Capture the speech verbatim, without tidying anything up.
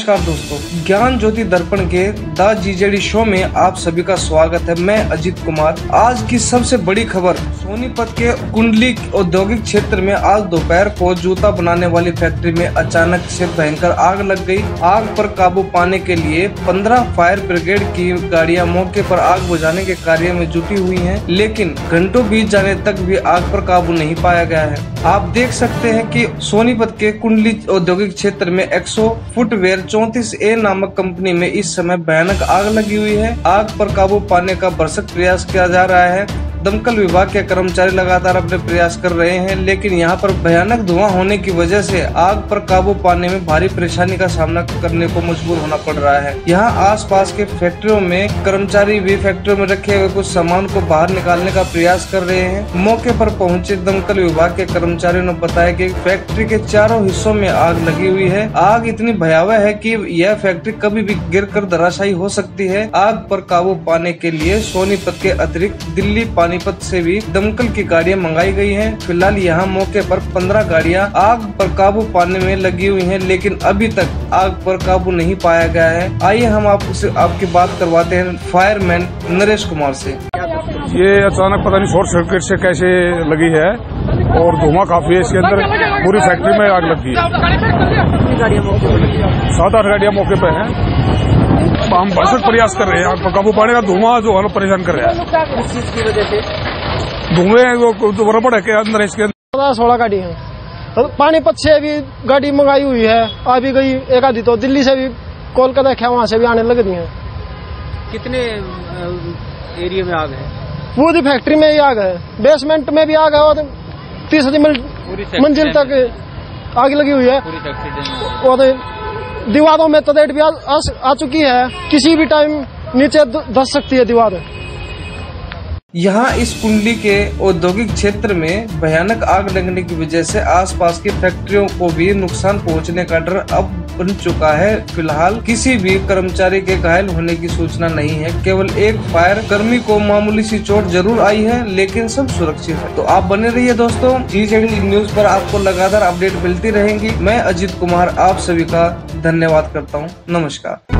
नमस्कार दोस्तों, ज्ञान ज्योति दर्पण के द जीजेडी शो में आप सभी का स्वागत है। मैं अजीत कुमार। आज की सबसे बड़ी खबर, सोनीपत के कुंडली औद्योगिक क्षेत्र में आज दोपहर को जूता बनाने वाली फैक्ट्री में अचानक से भयंकर आग लग गई। आग पर काबू पाने के लिए पंद्रह फायर ब्रिगेड की गाड़ियां मौके पर आग बुझाने के कार्य में जुटी हुई हैं, लेकिन घंटों बीत जाने तक भी आग पर काबू नहीं पाया गया है। आप देख सकते हैं कि सोनीपत के कुंडली औद्योगिक क्षेत्र में एक्सो फुटवेयर चौंतीस ए नामक कंपनी में इस समय भयानक आग लगी हुई है। आग पर काबू पाने का भरसक प्रयास किया जा रहा है। दमकल विभाग के कर्मचारी लगातार अपने प्रयास कर रहे हैं, लेकिन यहां पर भयानक धुआं होने की वजह से आग पर काबू पाने में भारी परेशानी का सामना करने को मजबूर होना पड़ रहा है। यहां आसपास के फैक्ट्रियों में कर्मचारी भी फैक्ट्रियों में रखे हुए कुछ सामान को बाहर निकालने का प्रयास कर रहे हैं। मौके पर पहुंचे दमकल विभाग के कर्मचारियों ने बताया कि फैक्ट्री के चारों हिस्सों में आग लगी हुई है। आग इतनी भयावह है कि यह फैक्ट्री कभी भी गिरकर धराशायी हो सकती है। आग पर काबू पाने के लिए सोनीपत के अतिरिक्त दिल्ली पानीपत से भी दमकल की गाड़ियां मंगाई गई हैं। फिलहाल यहां मौके पर पंद्रह गाड़ियां आग पर काबू पाने में लगी हुई हैं, लेकिन अभी तक आग पर काबू नहीं पाया गया है। आइए हम आपसे आपकी बात करवाते हैं फायरमैन नरेश कुमार से। ये अचानक पता नहीं शॉर्ट सर्किट से कैसे लगी है और धुआं काफी है। इसके अंदर पूरी फैक्ट्री में आग लगी है। सात आठ गाड़ियां मौके पे हैं। हम भरसक प्रयास कर रहे हैं आग पर काबू पाने का। धुआं जो है परेशान कर रहा है। इस चीज की वजह से धुएं रबड़ है के अंदर इसके पंद्रह सोलह गाड़ी है। तो पानीपत से भी गाड़ी मंगाई हुई है, आ भी गई। एक आधी तो दिल्ली से भी कोलकाता है, वहां से भी आने लग रही है। कितने एरिया में आग है? पूरी फैक्ट्री में ही आग है, बेसमेंट में भी आग है और तीसरी मंजिल तक आग लगी हुई है। और दीवारों में तदेड़ भी आ, आ, आ चुकी है। किसी भी टाइम नीचे धस सकती है दीवार। यहाँ इस कुंडली के औद्योगिक क्षेत्र में भयानक आग लगने की वजह से आसपास की फैक्ट्रियों को भी नुकसान पहुंचने का डर अब बन चुका है। फिलहाल किसी भी कर्मचारी के घायल होने की सूचना नहीं है। केवल एक फायर कर्मी को मामूली सी चोट जरूर आई है, लेकिन सब सुरक्षित है। तो आप बने रहिए दोस्तों, जीजेडी न्यूज पर आपको लगातार अपडेट मिलती रहेंगी। मैं अजीत कुमार आप सभी का धन्यवाद करता हूँ। नमस्कार।